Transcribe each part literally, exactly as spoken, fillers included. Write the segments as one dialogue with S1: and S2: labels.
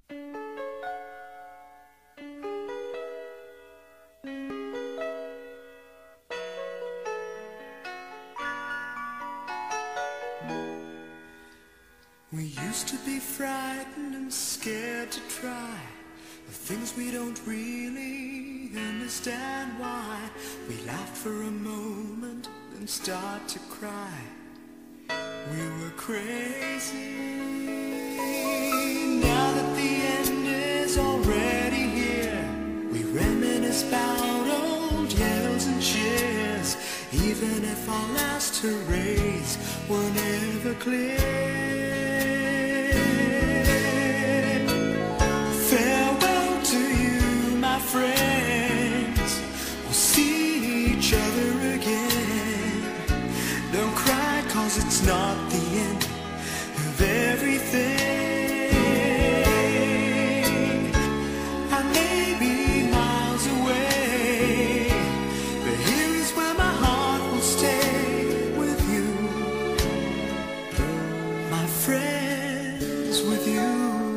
S1: We used to be frightened and scared to try the things we don't really understand why. We laughed for a moment, then start to cry. We were crazy. Now that the end is already here, we reminisce about old yells and cheers, even if our last hurrays were never clear. Farewell to you, my friends. We'll see each other again. Don't cry, cause it's not the end of everything. I may be miles away, but here is where my heart will stay with you, my friends, with you.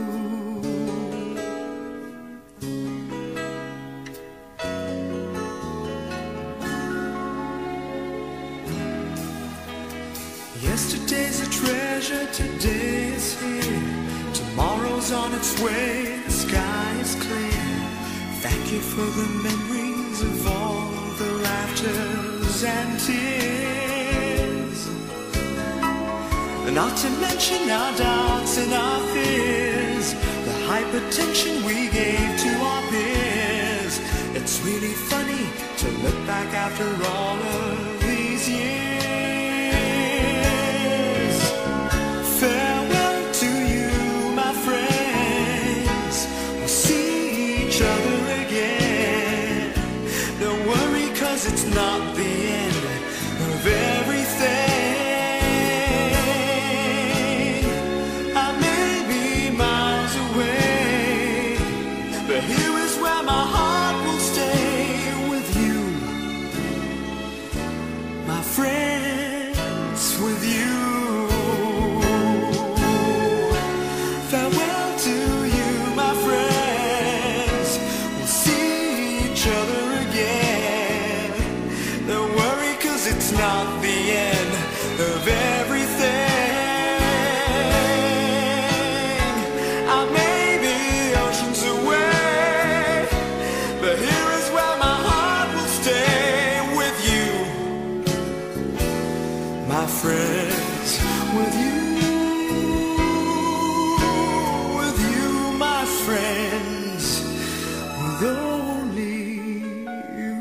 S1: Yesterday's a treasure, today is here. Tomorrow's on its way, the sky is clear. Thank you for the memories of all the laughters and tears. Not to mention our doubts and our fears, the hypertension we gave to our peers. It's really funny to look back after all of these years. Farewell to you, my friends. We'll see each other again. Don't worry, cause it's not the end of everything. I may be miles away, but here is where my heart will stay with you, my friends, with you. Farewell to you, my friends. We'll see each other again. Don't worry, cause it's not the end of everything. I may be oceans away, but here is where my heart will stay with you, my friends, with you. Friends, with only you.